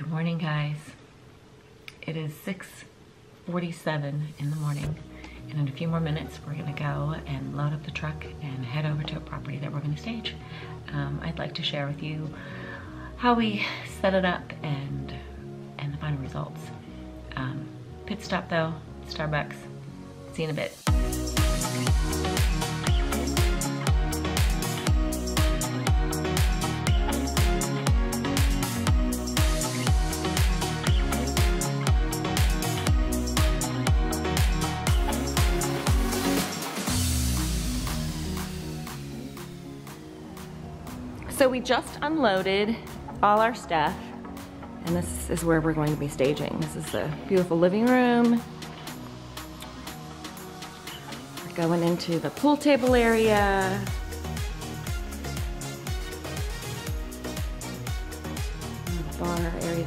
Good morning, guys. It is 6:47 in the morning, and in a few more minutes we're gonna go and load up the truck and head over to a property that we're gonna stage. I'd like to share with you how we set it up and the final results. Pit stop though, Starbucks. See you in a bit. So we just unloaded all our stuff, and this is where we're going to be staging. This is the beautiful living room. We're going into the pool table area. And the bar area.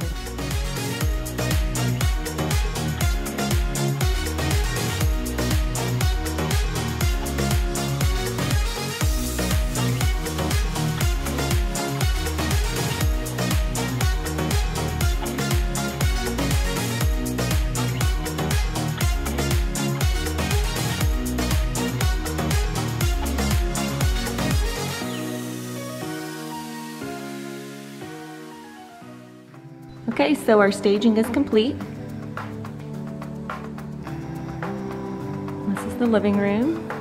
Okay, so our staging is complete. This is the living room.